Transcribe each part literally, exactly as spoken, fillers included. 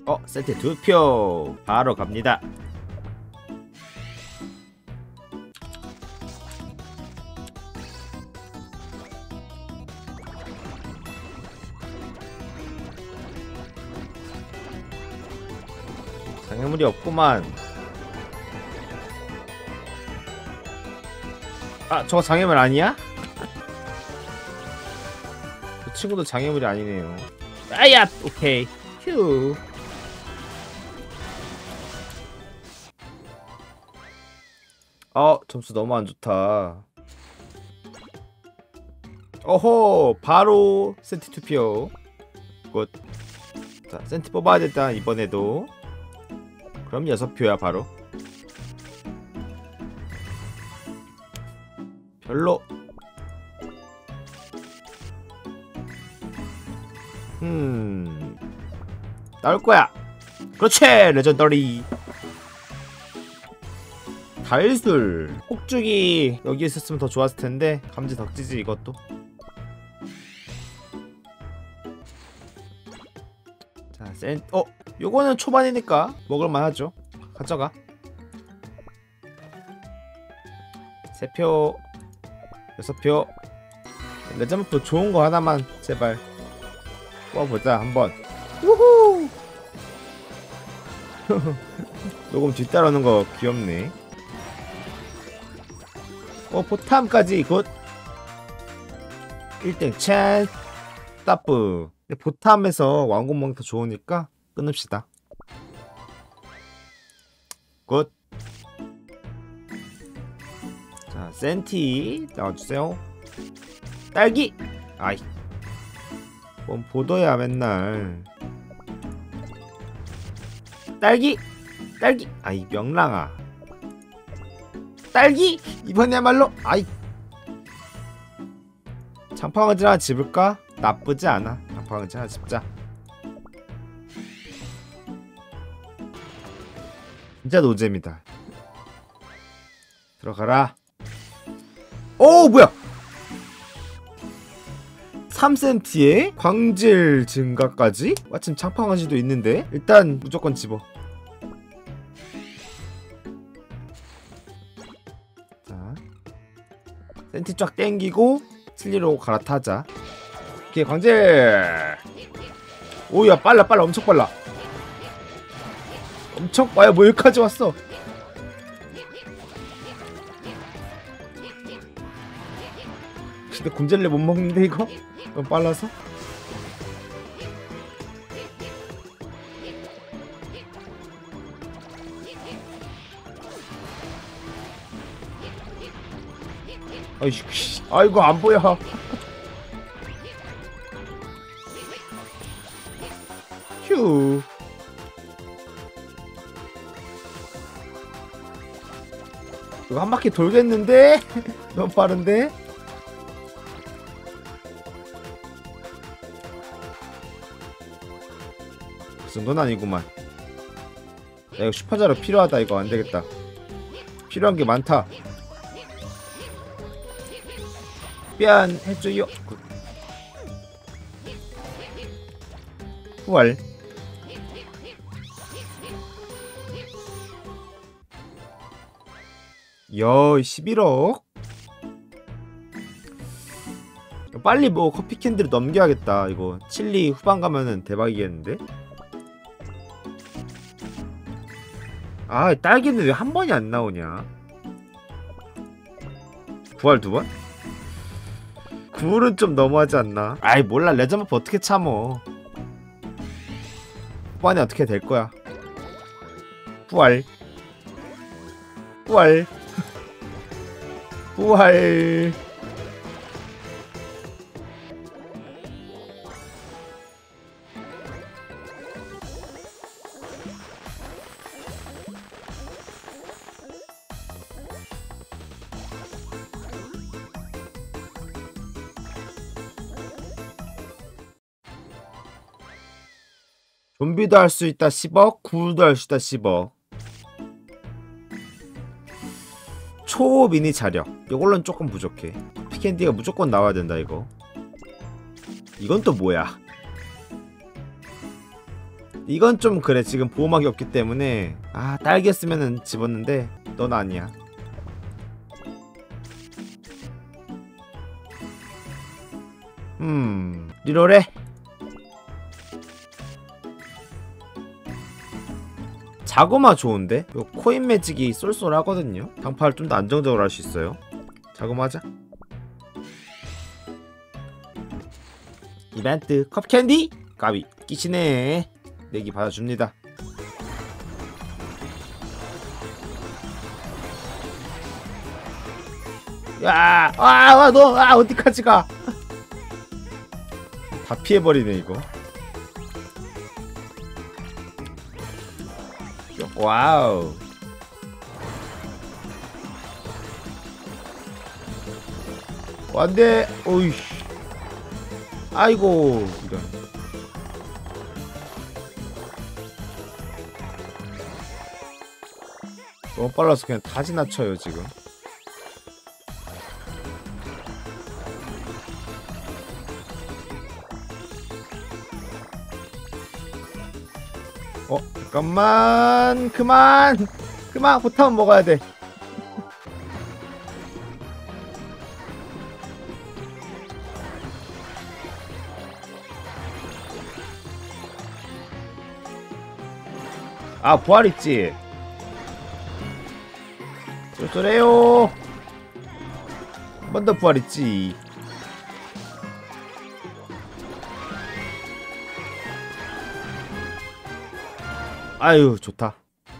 어, 세트 두 표 바로 갑니다. 장애물이 없구만. 아, 저거 장애물 아니야? 그 친구도 장애물이 아니네요. 아야! 오케이. 휴. 어, 점수 너무 안 좋다. 어호, 바로 센티 투표. 굿. 자, 센티 뽑아야 됐다, 이번에도. 그럼 여섯 표야, 바로. 별로. 음. 나올 거야. 그렇지! 레전더리. 달술. 폭죽이 여기 있었으면 더 좋았을 텐데, 감지 덕지지, 이것도. 자, 센, 어? 요거는 초반이니까 먹을만 하죠. 가져가. 세 표. 여섯 표. 레전드 좋은 거 하나만, 제발. 뽑아보자, 한번. 우후! 녹음 뒤따르는 거 귀엽네. 어, 보탐까지 굿. 일 등 찬스. 따프. 보탐에서 왕군멍 더 좋으니까 끊읍시다. 굿. 자, 센티 나와주세요. 딸기. 아이, 뭔 보도야 맨날. 딸기. 딸기. 아이, 명랑아. 딸기. 이번에야말로. 아이, 장판거지 하나 집을까? 나쁘지 않아. 장판거지 하나 집자. 진짜 노잼이다. 들어가라. 오, 뭐야? 삼 센티에 광질 증가까지? 마침 장판거지도 있는데 일단 무조건 집어. 자, 센티 쫙 땡기고 슬리로 갈아타자. 오케이, 광질. 오야, 빨라 빨라. 엄청 빨라. 엄청 빠야. 뭐 여기까지 왔어. 근데 굶젤레 못 먹는데 이거? 너무 빨라서? 아이씨, 아이고 안 보여. 휴. 이거 한 바퀴 돌겠는데? 너무 빠른데? 그 정도는 아니구만. 야, 이거 슈퍼자로 필요하다. 이거 안되겠다. 필요한 게 많다. 미안해줘요. 후월. 여, 십일억. 빨리 뭐 커피 캔디를 넘겨야겠다. 이거 칠리 후반 가면은 대박이겠는데? 아, 딸기는 왜 한 번이 안 나오냐? 부활 두 번? 구울은 좀 너무하지 않나? 아이, 몰라. 레전버프 어떻게 참어. 후반에 어떻게 될 거야. 부활. 부활. 부활. 좀비도 할 수 있다 십억, 구울도 할 수 있다 십억. 초미니 자력. 이걸로는 조금 부족해. 피캔디가 무조건 나와야 된다 이거. 이건 또 뭐야? 이건 좀 그래. 지금 보호막이 없기 때문에. 아, 딸기였으면은 집었는데 넌 아니야. 음, 리롤해. 자고마 좋은데? 요 코인 매직이 쏠쏠하거든요. 장파를 좀 더 안정적으로 할 수 있어요. 자고마 하자. 이벤트 컵캔디? 까비 끼시네. 내기 받아줍니다. 야, 아, 아, 너, 아, 어디까지 가? 다 피해버리네 이거. 와우. 안돼. 오이. 아이고 이런. 너무 빨라서 그냥 다 지나쳐요 지금. 어 잠깐만. 그만 그만. 포탑은 먹어야 돼. 아 부활 있지. 쏠쏠해요. 한 번 더 부활 있지. 아유 좋다.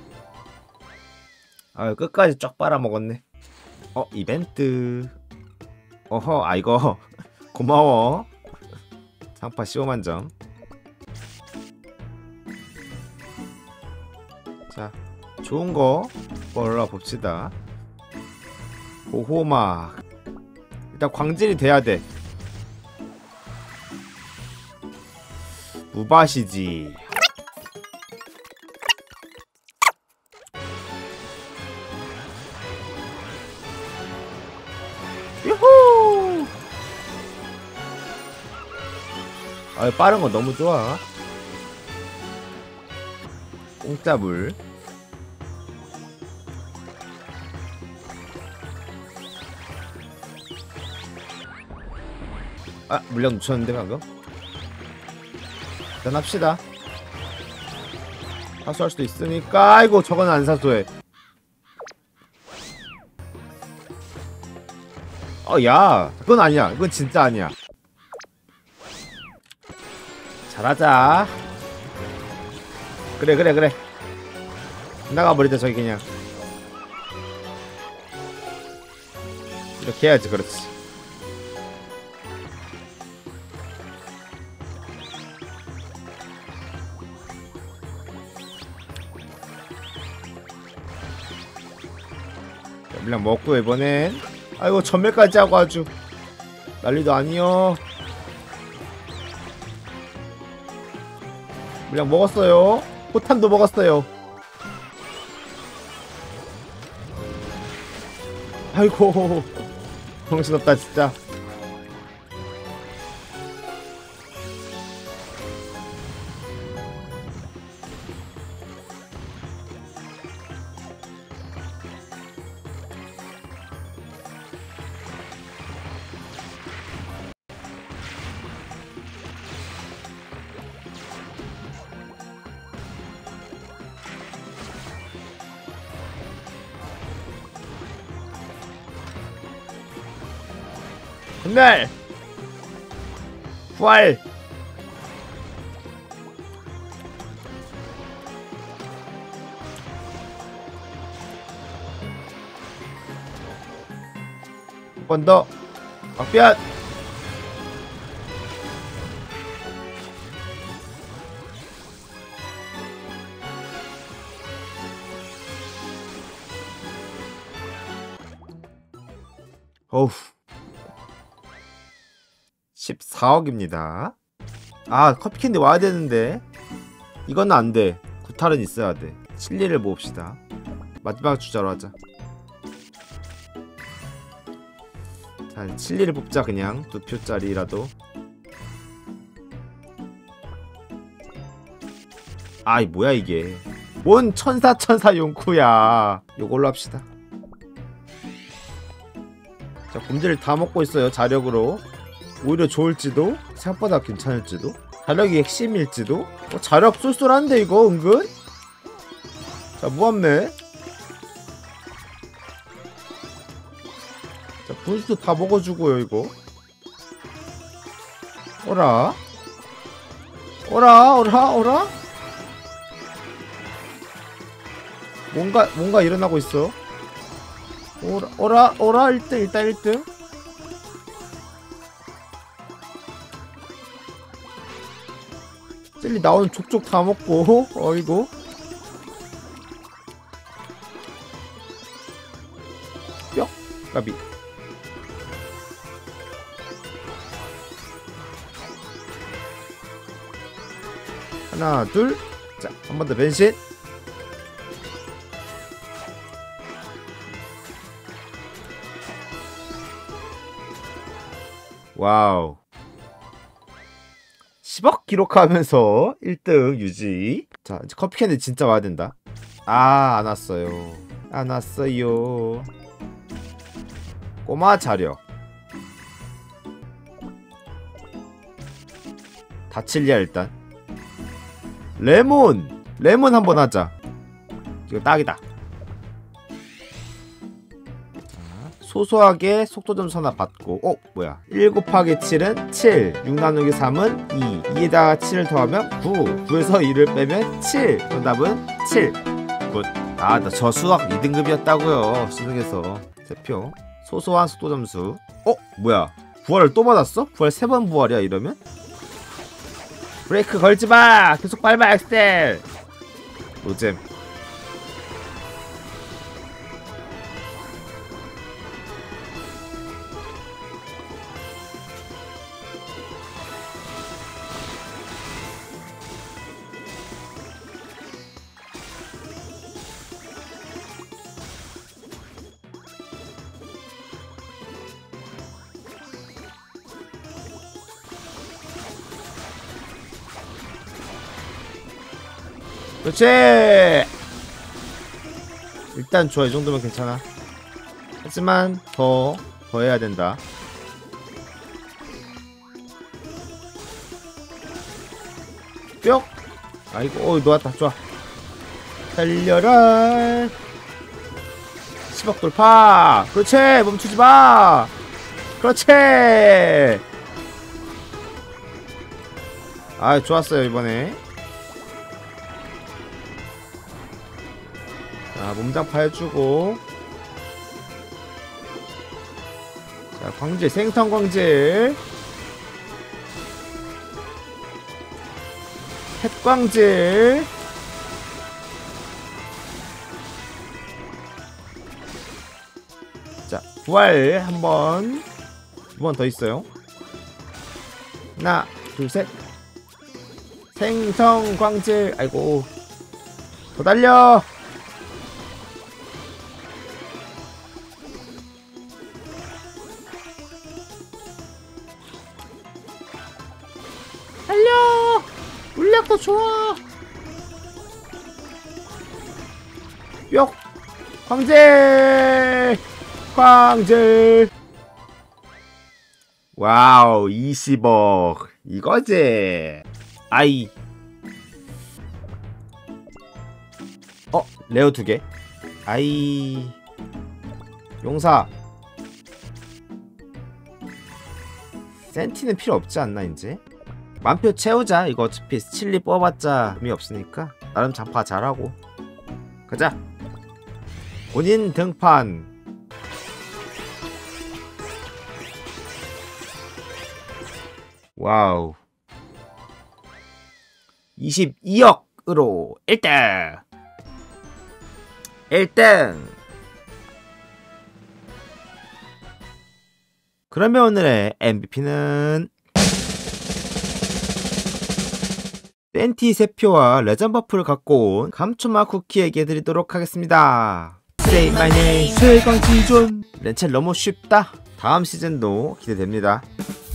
아유 끝까지 쫙 빨아먹었네. 어 이벤트. 어허 아 이거 고마워. 상파 십오만 점. 자 좋은거 골라봅시다. 보호막. 일단 광질이 돼야돼. 무밭이지. 유후. 아 빠른거 너무 좋아. 공짜물. 아 물량 놓쳤는데 방금. 일단 합시다. 사수할 수도 있으니까. 아이고 저건 안 사수해. 어 야 그건 아니야. 그건 진짜 아니야. 잘하자. 그래 그래 그래. 나가버리자 저기 그냥. 이렇게 해야지. 그렇지. 물량 먹고 이번엔. 아이고 전멸까지 하고 아주 난리도 아니요. 물량 먹었어요. 포탄도 먹었어요. 아이고 정신없다 진짜. 전멸! 부활! 한 번 더 박변! 어우 십사억입니다. 아 커피캔디 와야 되는데 이건 안돼. 구탈은 있어야 돼. 칠리를 모읍시다. 마지막 주자로 하자. 자 칠리를 뽑자. 그냥 두 표짜리라도. 아이 뭐야 이게. 뭔 천사 천사 용쿠야. 요걸로 합시다. 자, 곰지를 다 먹고 있어요. 자력으로. 오히려 좋을지도, 생각보다 괜찮을지도, 자력이 핵심일지도. 어, 자력 쏠쏠한데 이거 은근. 자, 무합네. 자, 분수도 다 먹어주고요 이거. 오라 오라 오라 오라. 뭔가 뭔가 일어나고 있어. 오라 오라 오라. 일 등 일단 일 등. 젤리 나오는 족족 다 먹고. 어이구. 뿅. 까비. 하나 둘. 자, 한 번 더 변신. 와우. 십억 기록하면서 일 등 유지. 자, 이제 커피캔디 진짜 와야 된다. 아, 안 왔어요. 안 왔어요. 꼬마 자력. 다칠리아 일단. 레몬. 레몬 한번 하자. 이거 딱이다. 소소하게 속도 점수 하나 받고. 어? 뭐야, 일 곱하기 칠은 칠, 육 나누기 삼은 이, 이에다가 칠을 더하면 구, 구에서 이를 빼면 칠. 정답은 칠. 굿. 아, 나 저 수학 이 등급이었다고요 수능에서. 세표. 소소한 속도 점수. 어? 뭐야, 부활을 또 받았어? 부활 세 번 부활이야 이러면? 브레이크 걸지마! 계속 밟아 엑셀! 노잼. 그렇지. 일단 좋아. 이 정도면 괜찮아. 하지만 더 더 해야 된다. 뿅. 아이고, 어, 놓았다. 좋아. 달려라. 십억 돌파. 그렇지. 멈추지 마. 그렇지. 아, 좋았어요 이번에. 자, 몸장파 해주고. 자, 광질, 생선 광질. 햇광질. 자, 부활 한번. 두 번 더 있어요. 하나, 둘, 셋. 생선 광질. 아이고. 더 달려. 달려! 물약도 좋아! 뿅! 광질! 광질! 와우, 이십억. 이거지? 아이. 어? 레어 두 개? 아이. 용사. 센티는 필요 없지 않나 이제? 만표 채우자. 이거 어차피 칠리 뽑아봤자 의미 없으니까 나름 장파 잘하고 가자. 본인 등판. 와우. 이십이억으로 일 등 일 등. 그러면 오늘의 엠브이피는 센티 세 표와 레전 버프를 갖고 온 감초마 쿠키에게 드리도록 하겠습니다. Say my name. 최강지존. 렌첼 너무 쉽다. 다음 시즌도 기대됩니다.